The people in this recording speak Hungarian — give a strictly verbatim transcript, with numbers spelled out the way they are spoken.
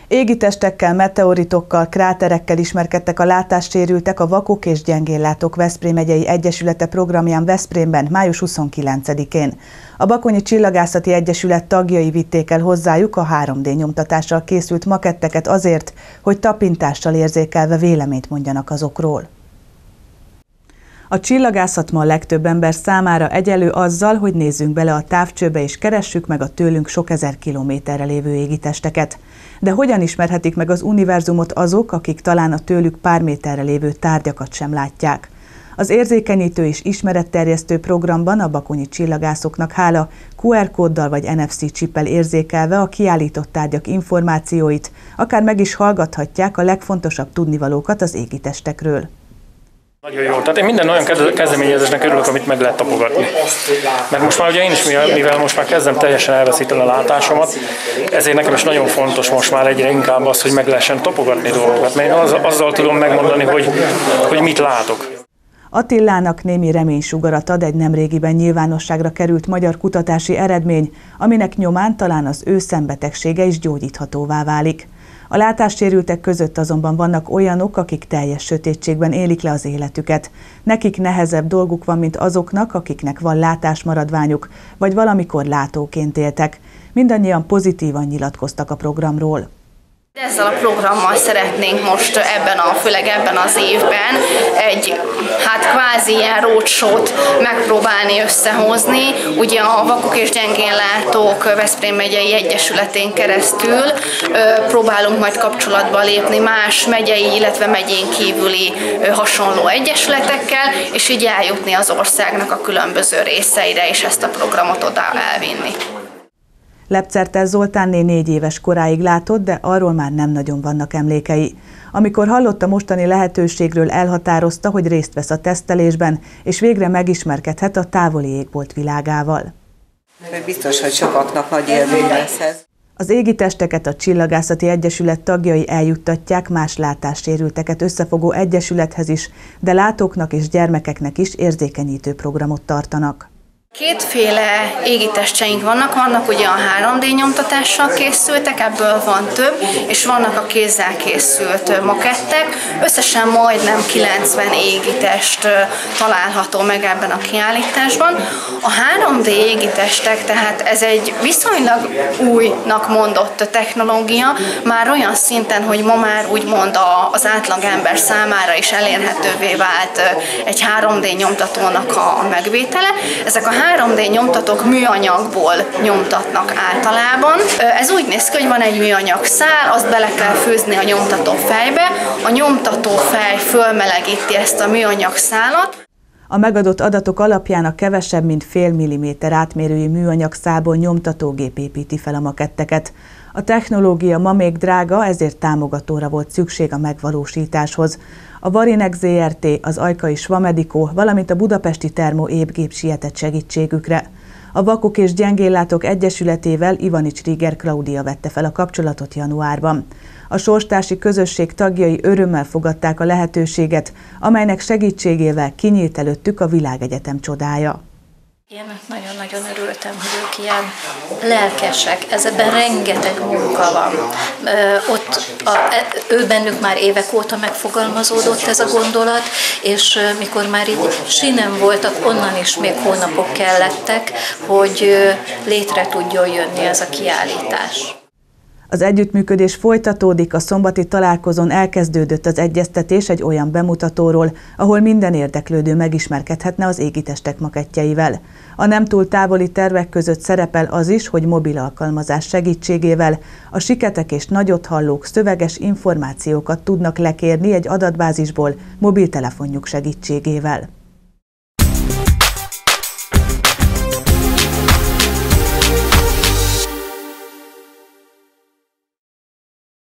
Égitestekkel, meteoritokkal, kráterekkel ismerkedtek a látássérültek a Vakok és Gyengéllátók Veszprém megyei egyesülete programján Veszprémben május huszonkilencedikén. A Bakonyi Csillagászati Egyesület tagjai vitték el hozzájuk a három dé nyomtatással készült maketteket azért, hogy tapintással érzékelve véleményt mondjanak azokról. A csillagászat ma a legtöbb ember számára egyenlő azzal, hogy nézzünk bele a távcsőbe és keressük meg a tőlünk sok ezer kilométerre lévő égitesteket. De hogyan ismerhetik meg az univerzumot azok, akik talán a tőlük pár méterre lévő tárgyakat sem látják? Az érzékenyítő és ismeretterjesztő programban a bakonyi csillagászoknak hála kú er kóddal vagy en ef cé csippel érzékelve a kiállított tárgyak információit, akár meg is hallgathatják a legfontosabb tudnivalókat az égitestekről. Nagyon jó. Tehát én minden olyan kezdeményezésnek örülök, amit meg lehet tapogatni. Mert most már ugye én is, mivel most már kezdem teljesen elveszíteni a látásomat, ezért nekem is nagyon fontos most már egyre inkább az, hogy meg lehessen tapogatni dolgokat. Mert én az, azzal tudom megmondani, hogy, hogy mit látok. Attilának némi reménysugarat ad egy nemrégiben nyilvánosságra került magyar kutatási eredmény, aminek nyomán talán az ő szembetegsége is gyógyíthatóvá válik. A látássérültek között azonban vannak olyanok, akik teljes sötétségben élik le az életüket. Nekik nehezebb dolguk van, mint azoknak, akiknek van látásmaradványuk, vagy valamikor látóként éltek. Mindannyian pozitívan nyilatkoztak a programról. Ezzel a programmal szeretnénk most ebben a, főleg ebben az évben egy hát kvázi ilyen roadshow-t megpróbálni összehozni. Ugye a Vakok és Gyengéllátók Veszprém megyei egyesületén keresztül ö, próbálunk majd kapcsolatba lépni más megyei, illetve megyén kívüli ö, hasonló egyesületekkel, és így eljutni az országnak a különböző részeire, és ezt a programot oda elvinni. Lepcertes Zoltánné négy éves koráig látott, de arról már nem nagyon vannak emlékei. Amikor hallott a mostani lehetőségről, elhatározta, hogy részt vesz a tesztelésben, és végre megismerkedhet a távoli égbolt világával. Biztos, hogy sokaknak nagy élmény lesz ez. Az égitesteket a Csillagászati Egyesület tagjai eljuttatják más látássérülteket összefogó egyesülethez is, de látóknak és gyermekeknek is érzékenyítő programot tartanak. Kétféle égitestjeink vannak, vannak ugye a három dé nyomtatással készültek, ebből van több, és vannak a kézzel készült makettek. Összesen majdnem kilencven égitest található meg ebben a kiállításban. A három dé égitestek, tehát ez egy viszonylag újnak mondott technológia, már olyan szinten, hogy ma már úgymond az átlagember számára is elérhetővé vált egy három dé nyomtatónak a megvétele. Ezek a három dé nyomtatók műanyagból nyomtatnak általában. Ez úgy néz ki, hogy van egy műanyag szál, azt bele kell főzni a nyomtató fejbe, a nyomtató fej fölmelegíti ezt a műanyag szálat. A megadott adatok alapján a kevesebb, mint fél milliméter átmérőjű műanyag szálból nyomtatógép építi fel a maketteket. A technológia ma még drága, ezért támogatóra volt szükség a megvalósításhoz. A Varinex zé er té, az Ajkai Svamedico, valamint a budapesti Termo épgép sietett segítségükre. A Vakok és Gyengéllátók Egyesületével Ivanics Rieger Klaudia vette fel a kapcsolatot januárban. A sorstársi közösség tagjai örömmel fogadták a lehetőséget, amelynek segítségével kinyílt előttük a világegyetem csodája. Én nagyon-nagyon örültem, hogy ők ilyen lelkesek, ezben rengeteg munka van. Ott a, ő bennük már évek óta megfogalmazódott ez a gondolat, és mikor már így sinem voltak, onnan is még hónapok kellettek, hogy létre tudjon jönni ez a kiállítás. Az együttműködés folytatódik, a szombati találkozón elkezdődött az egyeztetés egy olyan bemutatóról, ahol minden érdeklődő megismerkedhetne az égitestek makettjeivel. A nem túl távoli tervek között szerepel az is, hogy mobil alkalmazás segítségével a siketek és nagyothallók szöveges információkat tudnak lekérni egy adatbázisból mobiltelefonjuk segítségével.